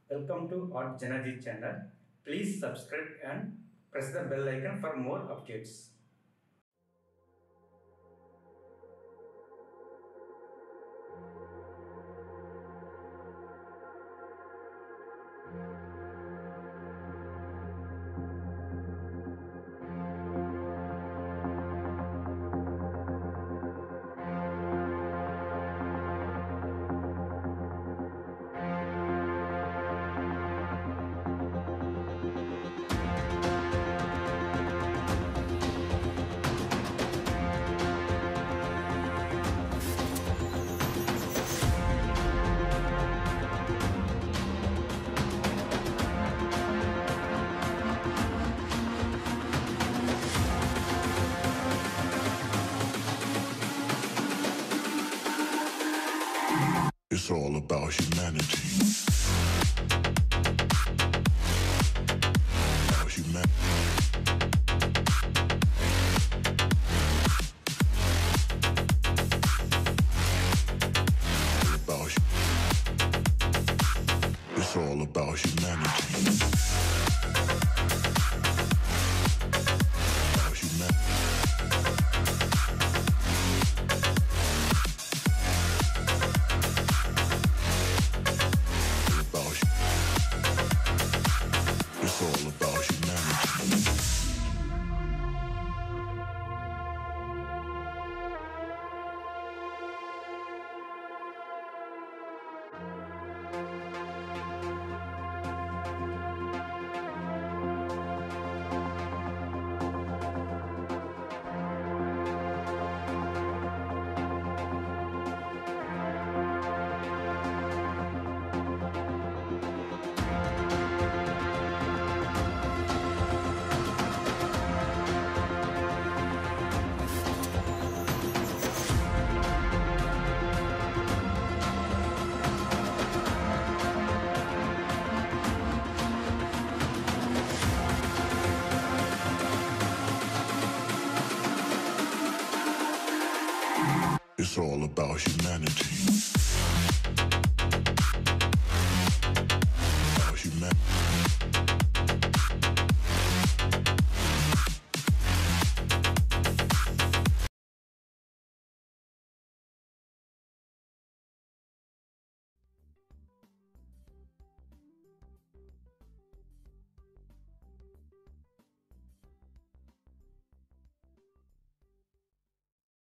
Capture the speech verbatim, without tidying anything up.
Welcome to Art Janaji channel. Please subscribe and press the bell icon for more updates. It's all about humanity. About humanity. About hu- It's all about humanity. About humanity. It's all about humanity. It's all about humanity.